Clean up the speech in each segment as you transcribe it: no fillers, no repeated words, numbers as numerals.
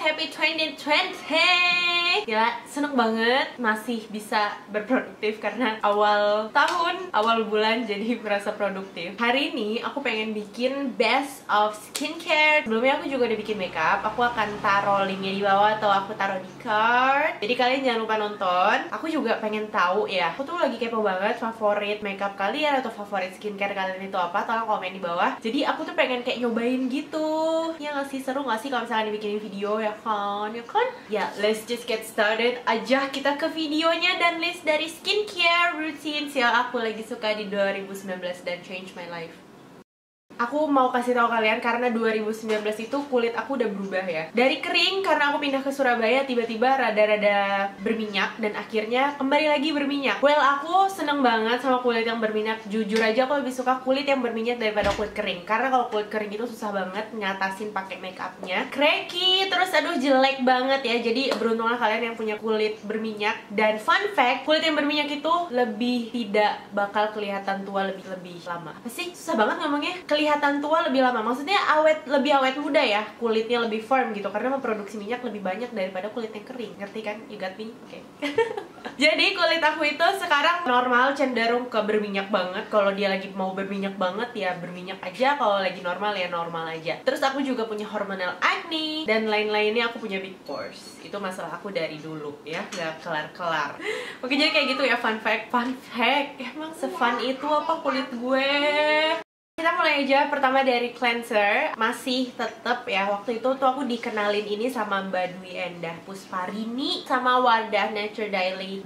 happy 2020. Gila, seneng banget masih bisa berproduktif karena awal tahun, awal bulan jadi merasa produktif. Hari ini aku pengen bikin best of skincare. Sebelumnya aku juga udah bikin makeup. Aku akan taruh linknya di bawah atau aku taruh di card. Jadi kalian jangan lupa nonton. Aku juga pengen tahu ya, aku tuh lagi kepo banget favorit makeup kalian atau favorit skincare kalian itu apa. Tolong komen di bawah. Jadi aku tuh pengen kayak nyobain gitu. Ya nggak sih, seru nggak sih kalau misalnya dibikinin video ya kan? Ya kan? Ya, let's just get started aja kita ke videonya dan list dari skincare routines yang aku lagi suka di 2019 dan change my life. Aku mau kasih tahu kalian karena 2019 itu kulit aku udah berubah ya. Dari kering karena aku pindah ke Surabaya tiba-tiba rada-rada berminyak dan akhirnya kembali lagi berminyak. Well, aku seneng banget sama kulit yang berminyak. Jujur aja aku lebih suka kulit yang berminyak daripada kulit kering. Karena kalau kulit kering itu susah banget ngatasin pakai make upnya. Cracky, terus aduh jelek banget ya. Jadi beruntunglah kalian yang punya kulit berminyak. Dan fun fact, kulit yang berminyak itu lebih tidak bakal kelihatan tua lebih lama. Apa sih? Susah banget ngomongnya. Kelihatan tua lebih lama, maksudnya lebih awet muda ya, kulitnya lebih firm gitu karena memproduksi minyak lebih banyak daripada kulit yang kering. Ngerti kan? You got me? Oke. Jadi kulit aku itu sekarang normal cenderung ke berminyak banget. Kalau dia lagi mau berminyak banget ya berminyak aja, kalau lagi normal ya normal aja. Terus aku juga punya hormonal acne dan lain-lainnya. Aku punya big pores. Itu masalah aku dari dulu ya, nggak kelar-kelar. Oke, jadi kayak gitu ya, fun fact. Emang se-fun itu apa kulit gue? Kita mulai aja pertama dari cleanser. Masih tetep ya, waktu itu tuh aku dikenalin ini sama Mbak Dwi Endah Pusparini sama Wardah Nature Daily.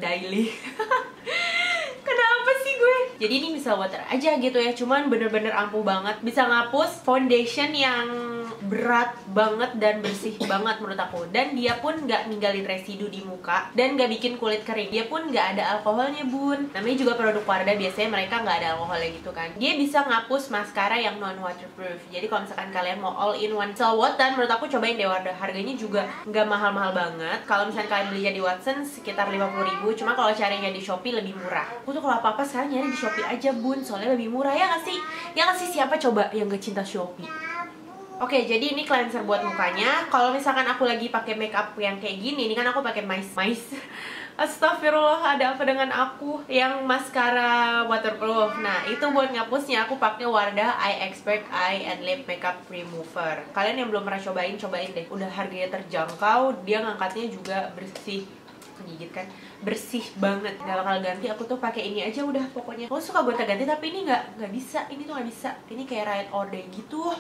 Kenapa sih gue? Jadi ini micellar water aja gitu ya, cuman bener-bener ampuh banget. Bisa ngapus foundation yang berat banget dan bersih banget menurut aku. Dan dia pun nggak ninggalin residu di muka dan nggak bikin kulit kering. Dia pun nggak ada alkoholnya bun. Namanya juga produk Wardah, biasanya mereka nggak ada alkoholnya gitu kan. Dia bisa ngapus maskara yang non waterproof. Jadi kalau misalkan kalian mau all in one micellar water, menurut aku cobain deh Wardah. Harganya juga nggak mahal-mahal banget. Kalau misalkan kalian belinya di Watsons sekitar 50.000, cuma kalau carinya di Shopee lebih murah. Aku tuh kalau apa-apa sekarang nyari di Shopee aja bun, soalnya lebih murah. Ya nggak sih? Ya nggak sih, siapa coba yang gak cinta Shopee? Oke, jadi ini cleanser buat mukanya. Kalau misalkan aku lagi pakai makeup yang kayak gini, ini kan aku pakai mais. Astagfirullah, ada apa dengan aku? Yang maskara waterproof. Nah, itu buat ngapusnya aku pakai Wardah Eye Expert Eye and Lip Makeup Remover. Kalian yang belum pernah cobain deh. Udah harganya terjangkau, dia ngangkatnya juga bersih. Menggigit kan, bersih banget. Gak bakal ganti, aku tuh pakai ini aja udah pokoknya. Aku suka gonta ganti tapi ini nggak bisa. Ini tuh nggak bisa. Ini kayak ride or die gitu.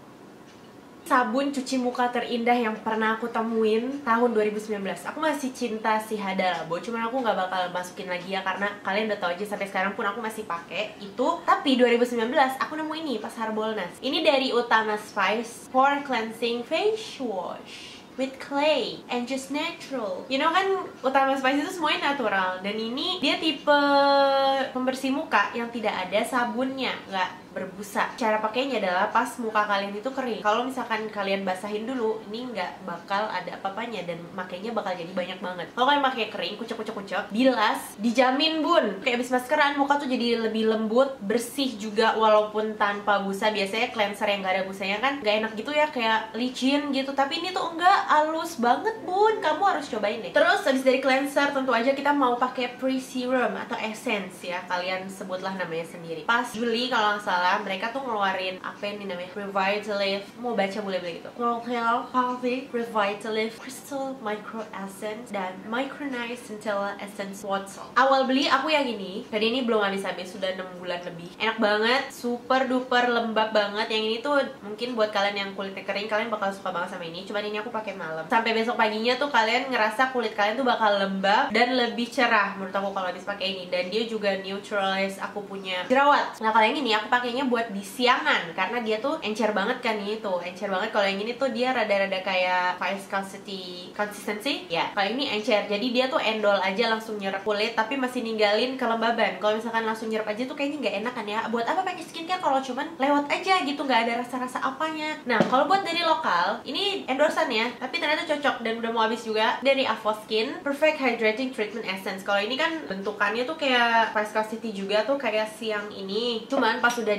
Sabun cuci muka terindah yang pernah aku temuin tahun 2019. Aku masih cinta si Hada Labo, cuman aku nggak bakal masukin lagi ya karena kalian udah tau aja sampai sekarang pun aku masih pakai itu. Tapi 2019 aku nemu ini pas Harbolnas. Ini dari Utama Spice Pore Cleansing Face Wash with clay and just natural. You know kan Utama Spice itu semuanya natural. Dan ini dia tipe pembersih muka yang tidak ada sabunnya, nggak berbusa. Cara pakainya adalah pas muka kalian itu kering. Kalau misalkan kalian basahin dulu, ini nggak bakal ada apa-apanya dan makainya bakal jadi banyak banget. Kalau kalian pakai kering, kucek, bilas, dijamin bun. Kayak abis maskeran, muka tuh jadi lebih lembut, bersih juga walaupun tanpa busa. Biasanya cleanser yang nggak ada busanya kan nggak enak gitu ya, kayak licin gitu. Tapi ini tuh enggak, halus banget bun. Kamu harus cobain deh. Terus habis dari cleanser, tentu aja kita mau pakai pre-serum atau essence ya. Kalian sebutlah namanya sendiri. Pas Juli kalau nggak salah mereka tuh ngeluarin apa ini namanya Revitalift, mau baca boleh gitu, Healthy Revitalift Crystal Micro Essence dan Micronized Centella Essence Water. Awal beli aku yang ini, dan ini belum habis-habis, sudah 6 bulan lebih. Enak banget, super duper lembab banget. Yang ini tuh mungkin buat kalian yang kulitnya kering, kalian bakal suka banget sama ini. Cuman ini aku pakai malam, sampai besok paginya tuh kalian ngerasa kulit kalian tuh bakal lembab dan lebih cerah menurut aku kalau habis pakai ini. Dan dia juga neutralize aku punya jerawat. Nah kalau yang ini aku pakainya buat di siangan karena dia tuh encer banget kan. Ini tuh encer banget. Kalau yang ini tuh dia rada-rada kayak viscosity consistency ya. Kalau ini encer, jadi dia tuh endol aja langsung nyerap kulit tapi masih ninggalin kelembaban. Kalau misalkan langsung nyerap aja tuh kayaknya nggak enak kan ya. Buat apa pakai skincare kalau cuman lewat aja gitu, nggak ada rasa-rasa apanya. Nah kalau buat dari lokal, ini endorsan ya, tapi ternyata cocok dan udah mau habis juga. Dari Avoskin Perfect Hydrating Treatment Essence. Kalau ini kan bentukannya tuh kayak viscosity juga tuh kayak si yang ini, cuman pas udah di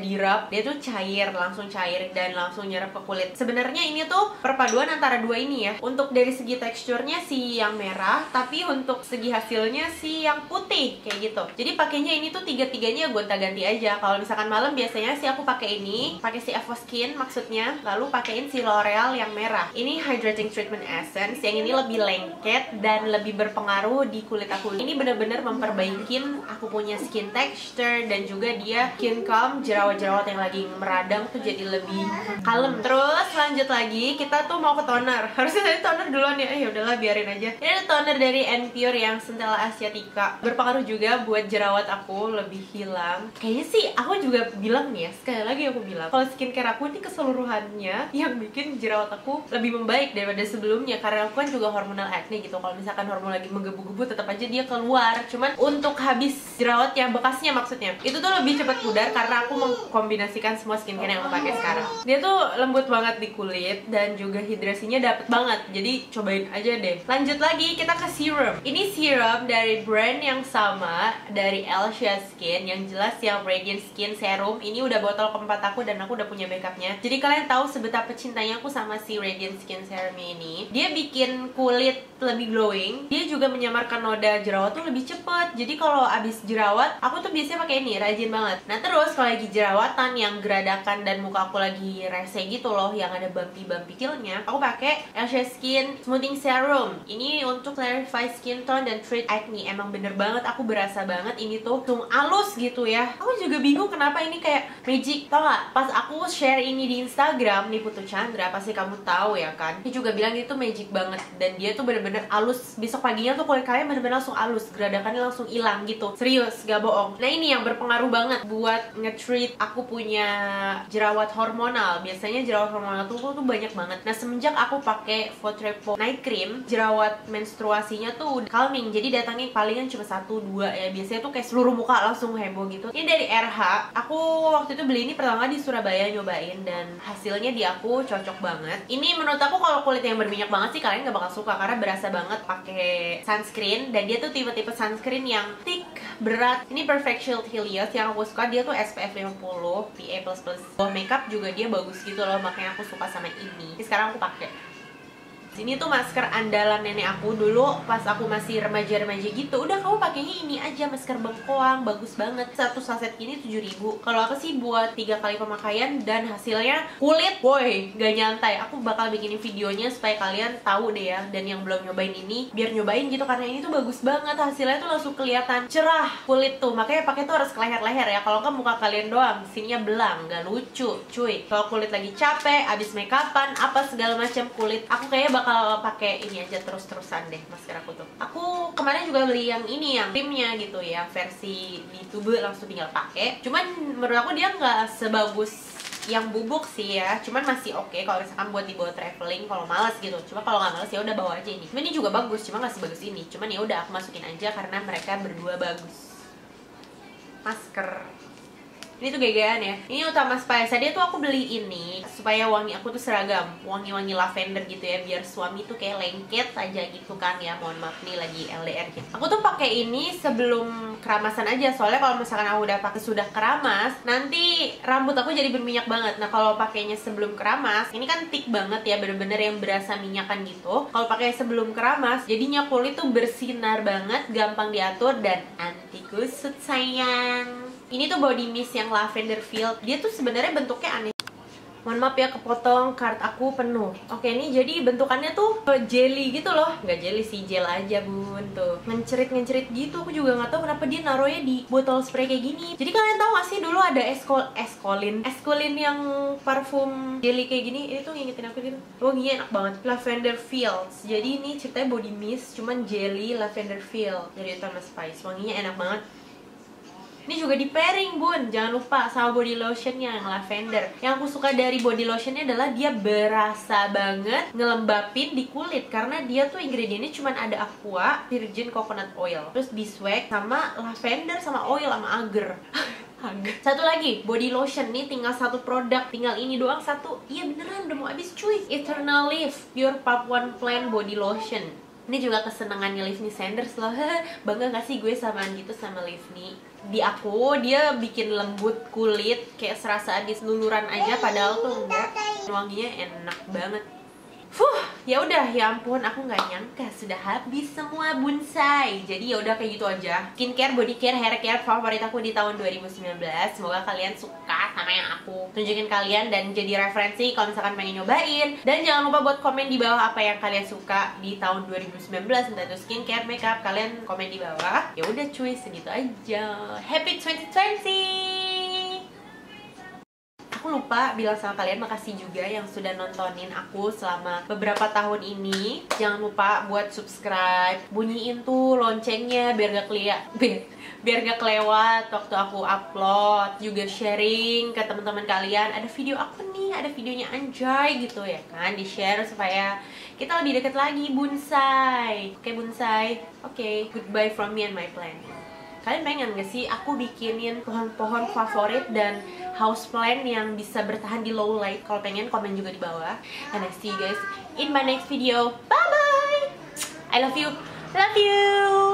dirub, dia tuh cair, langsung cair dan langsung nyerap ke kulit. Sebenarnya ini tuh perpaduan antara dua ini ya. Untuk dari segi teksturnya si yang merah, tapi untuk segi hasilnya si yang putih kayak gitu. Jadi pakainya ini tuh tiga-tiganya gonta-ganti aja. Kalau misalkan malam biasanya sih aku pakai ini, pakai si Evoskin maksudnya, lalu pakein si L'Oreal yang merah. Ini Hydrating Treatment Essence, yang ini lebih lengket dan lebih berpengaruh di kulit aku. Ini bener-bener memperbaikin aku punya skin texture dan juga dia skin calm, jerawat-jerawat yang lagi meradang tuh jadi lebih kalem. Terus lanjut lagi, kita tuh mau ke toner. Harusnya tadi toner duluan ya. Ya udahlah, biarin aja. Ini ada toner dari N-Pure yang Centella Asiatica. Berpengaruh juga buat jerawat aku lebih hilang. Kayaknya sih aku juga bilang nih ya, sekali lagi aku bilang, kalau skincare aku ini keseluruhannya yang bikin jerawat aku lebih membaik daripada sebelumnya. Karena aku kan juga hormonal acne gitu. Kalau misalkan hormon lagi menggebu-gebu, tetap aja dia keluar. Cuman untuk habis jerawatnya, bekasnya maksudnya, itu tuh lebih cepat pudar karena aku mengkombinasikan semua skincare yang aku pakai sekarang. Dia tuh lembut banget di kulit dan juga hidrasinya dapet banget. Jadi cobain aja deh. Lanjut lagi, kita ke serum. Ini serum dari brand yang sama, dari Elsia Skin, yang jelas yang Radiant Skin Serum. Ini udah botol keempat aku dan aku udah punya backupnya. Jadi kalian tahu sebetapa cintanya aku sama si Radiant Skin Serum ini. Dia bikin kulit lebih glowing. Dia juga menyamarkan noda jerawat tuh lebih cepet. Jadi kalau abis jerawat, aku tuh biasanya pakai ini, rajin banget. Nah terus kalau lagi jerawatan yang geradakan dan muka aku lagi rese gitu loh, yang ada bumpy killnya, aku pakai Elsia Skin Smoothing Serum. Ini untuk clarify skin tone dan treat acne. Emang bener banget, aku berasa banget ini tuh langsung halus gitu ya. Aku juga bingung kenapa ini kayak magic. Tau gak? Pas aku share ini di Instagram nih, Putu Chandra, pasti kamu tahu ya kan. Dia juga bilang itu magic banget dan dia tuh bener-bener halus. Besok paginya tuh kulit kalian bener-bener langsung halus, geradakannya langsung hilang gitu. Serius, gak bohong. Nah ini yang berpengaruh banget buat nge-treat aku punya jerawat hormonal. Biasanya jerawat hormonal tuh banyak banget. Nah semenjak aku pakai Fotrepo Night Cream, jerawat menstruasinya tuh calming. Jadi datangnya palingan cuma 1-2 ya. Biasanya tuh kayak seluruh muka langsung heboh gitu. Ini dari RH. Aku waktu itu beli ini pertama di Surabaya nyobain dan hasilnya di aku cocok banget. Ini menurut aku kalau kulit yang berminyak banget sih kalian gak bakal suka karena berasa banget pakai sunscreen dan dia tuh tipe-tipe sunscreen yang thick, berat. Ini Perfect Shield Helios yang aku suka, dia tuh SPF 50, PA++. Buat makeup juga dia bagus gitu loh, makanya aku suka sama ini. Jadi sekarang aku pakai. Ini tuh masker andalan nenek aku dulu pas aku masih remaja-remaja gitu. Udah kamu pakainya ini aja, masker bengkoang, bagus banget. Satu saset ini 7.000. Kalau aku sih buat 3 kali pemakaian dan hasilnya kulit, boy, gak nyantai. Aku bakal bikinin videonya supaya kalian tahu deh ya. Dan yang belum nyobain ini, biar nyobain gitu karena ini tuh bagus banget. Hasilnya tuh langsung kelihatan cerah kulit tuh. Makanya pakai tuh harus ke leher-leher ya. Kalau kan muka kalian doang, sininya belang, gak lucu, cuy. Kalau kulit lagi capek, abis make upan, apa segala macam kulit, aku kayaknya bakal pakai ini aja terus-terusan deh masker aku tuh. Aku kemarin juga beli yang ini, yang timnya gitu ya, versi di tube langsung tinggal pakai. Cuman menurut aku dia nggak sebagus yang bubuk sih ya, cuman masih oke kalau misalkan buat dibawa traveling kalau malas gitu. Cuma kalau nggak malas ya udah bawa aja ini. Cuman ini juga bagus, cuma nggak sebagus ini. Cuman ya udah aku masukin aja karena mereka berdua bagus. Masker ini tuh gaya-gayaan ya. Ini Utama Spice. Dia tuh aku beli ini supaya wangi aku tuh seragam, wangi-wangi lavender gitu ya, biar suami tuh kayak lengket aja gitu kan ya. Mohon maaf nih lagi LDR gitu. Aku tuh pakai ini sebelum keramasan aja, soalnya kalau misalkan aku udah pakai sudah keramas, nanti rambut aku jadi berminyak banget. Nah kalau pakainya sebelum keramas, ini kan thick banget ya, bener-bener yang berasa minyakan gitu. Kalau pakai sebelum keramas, jadinya kulit tuh bersinar banget, gampang diatur dan anti kusut sayang. Ini tuh body mist yang lavender feel. Dia tuh sebenarnya bentuknya aneh. Mohon maaf ya kepotong, card aku penuh. Oke, ini jadi bentukannya tuh jelly gitu loh. Nggak jelly sih, gel aja bun. Tuh, ngencerit gitu. Aku juga nggak tahu kenapa dia naruhnya di botol spray kayak gini. Jadi kalian tahu nggak sih dulu ada Escolin yang parfum jelly kayak gini. Ini tuh ngingetin aku gitu. Wanginya enak banget. Lavender Fields. Jadi ini ceritanya body mist, cuman jelly lavender feel dari Utama Spice. Wanginya enak banget. Ini juga di pairing bun, jangan lupa sama body lotionnya yang lavender. Yang aku suka dari body lotionnya adalah dia berasa banget ngelembapin di kulit, karena dia tuh ingredientnya cuma ada aqua, virgin coconut oil, terus beeswax, sama lavender, sama oil, sama agar. Satu lagi, body lotion nih tinggal satu produk, tinggal ini doang satu. Iya beneran udah mau habis cuy. Eternal Leaf Pure Papuan Plant Body Lotion. Ini juga kesenangannya Livni Sanders loh. Bangga gak sih gue samaan gitu sama Livni? di aku dia bikin lembut kulit, kayak serasa habis luluran aja, padahal tuh enggak. Wanginya enak banget. Ya udah, ya ampun, aku nggak nyangka sudah habis semua bonsai. Jadi ya udah kayak gitu aja. Skincare, body care, hair care favorit aku di tahun 2019. Semoga kalian suka sama yang aku tunjukin kalian dan jadi referensi kalau misalkan pengen nyobain. Dan jangan lupa buat komen di bawah apa yang kalian suka di tahun 2019, entah itu skincare, makeup, kalian komen di bawah. Ya udah cuy, segitu aja. Happy 2020. Aku lupa bilang sama kalian makasih juga yang sudah nontonin aku selama beberapa tahun ini. Jangan lupa buat subscribe, bunyiin tuh loncengnya biar gak biar gak kelewat waktu aku upload. Juga sharing ke teman-teman kalian, ada video aku nih, ada videonya Anjay gitu ya kan, di share supaya kita lebih deket lagi bonsai. Oke bonsai, oke, goodbye from me and my plant. Kalian pengen gak sih aku bikinin pohon-pohon favorit dan houseplant yang bisa bertahan di low light? Kalau pengen, komen juga di bawah. And I see you guys in my next video. Bye bye. I love you. Love you.